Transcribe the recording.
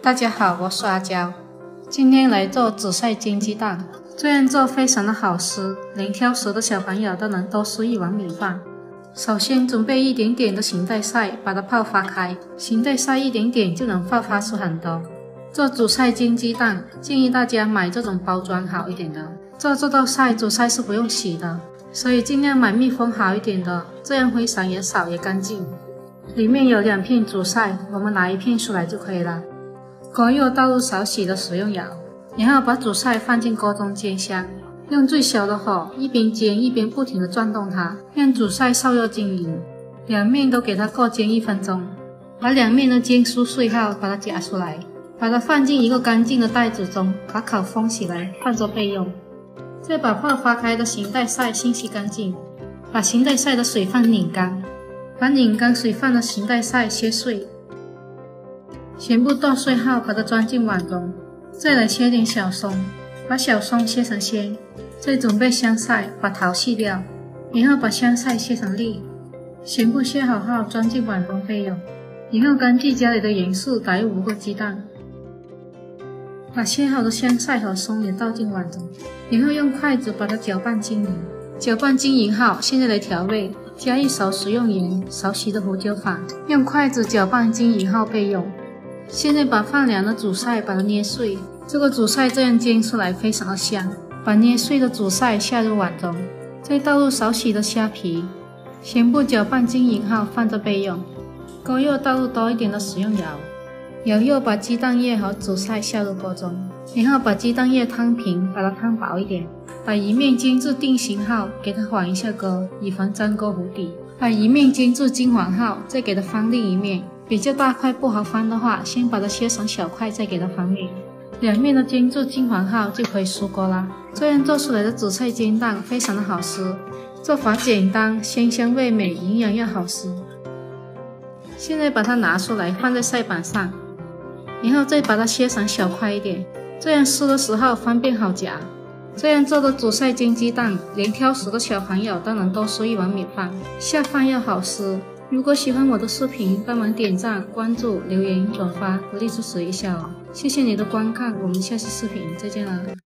大家好，我是阿娇，今天来做紫菜煎鸡蛋。这样做非常的好吃，连挑食的小朋友都能多吃一碗米饭。首先准备一点点的咸带菜，把它泡发开，咸带菜一点点就能泡发出很多。做紫菜煎鸡蛋，建议大家买这种包装好一点的。做这道菜，紫菜是不用洗的，所以尽量买密封好一点的，这样灰尘也少也干净。里面有2片紫菜，我们拿1片出来就可以了。锅右倒入少许的食用油，然后把紫菜放进锅中煎香，用最小的火，一边煎一边不停地转动它，让紫菜烧热均匀。两面都给它过煎1分钟，把两面都煎酥脆后，把它夹出来，把它放进一个干净的袋子中，把口封起来，放着备用。再把泡发开的咸带菜清洗干净，把咸带菜的水分拧干，把拧干水分的咸带菜切碎。全部剁碎后，把它装进碗中。再来切点小松，把小松切成馅。再准备香菜，把头去掉，然后把香菜切成粒。全部切好后装进碗中备用。然后根据家里的元素打入5个鸡蛋，把切好的香菜和松也倒进碗中，然后用筷子把它搅拌均匀。搅拌均匀后，现在来调味，加1勺食用盐，少许的胡椒粉，用筷子搅拌均匀后备用。现在把放凉的紫菜把它捏碎，这个紫菜这样煎出来非常的香。把捏碎的紫菜下入碗中，再倒入少许的虾皮，全部搅拌均匀后放着备用。锅右倒入多一点的食用油，油右把鸡蛋液和紫菜下入锅中，然后把鸡蛋液摊平，把它摊薄一点。把一面煎至定型后，给它缓一下锅，以防粘锅糊底。把一面煎至金黄后，再给它翻另一面。比较大块不好翻的话，先把它切成小块，再给它翻面。两面都煎至金黄后就可以出锅啦。这样做出来的紫菜煎蛋非常的好吃，做法简单，鲜香味美，营养又好吃。现在把它拿出来放在菜板上，然后再把它切成小块一点，这样吃的时候方便好夹。这样做的紫菜煎鸡蛋，连挑食的小朋友都能多吃一碗米饭，下饭又好吃。如果喜欢我的视频，帮忙点赞、关注、留言、转发，鼓励支持一下哦。谢谢你的观看，我们下期视频再见了。